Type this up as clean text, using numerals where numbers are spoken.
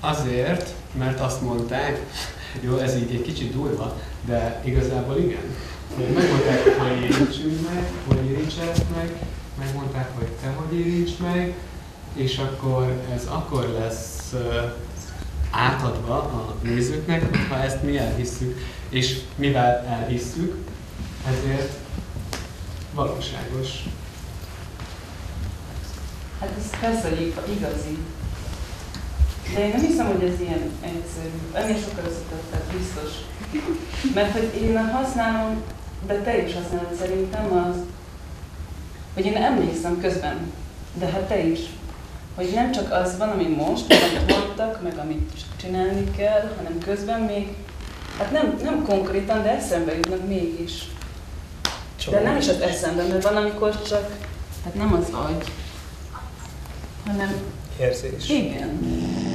Azért, mert azt mondták, jó, ez így egy kicsit durva, de igazából igen. Megmondták, hogy érintsünk meg, hogy érintsenek meg, megmondták, hogy te hogy érints meg, és akkor ez akkor lesz átadva a nézőknek, ha ezt mi elhisszük. És mivel elhisszük, ezért valóságos. Hát ez persze, hogy igazi. De én nem hiszem, hogy ez ilyen egyszerű. Ennél sokkal összetettebb, biztos. Mert hogy én használom, de te is használod szerintem az, hogy én emlékszem közben, de hát te is, hogy nem csak az van, ami most, amit mondtak, meg amit csinálni kell, hanem közben még, hát nem konkrétan, de eszembe jutnak mégis. De nem is az eszembe, mert van, amikor csak, hát nem az agy, hanem érzés. igen.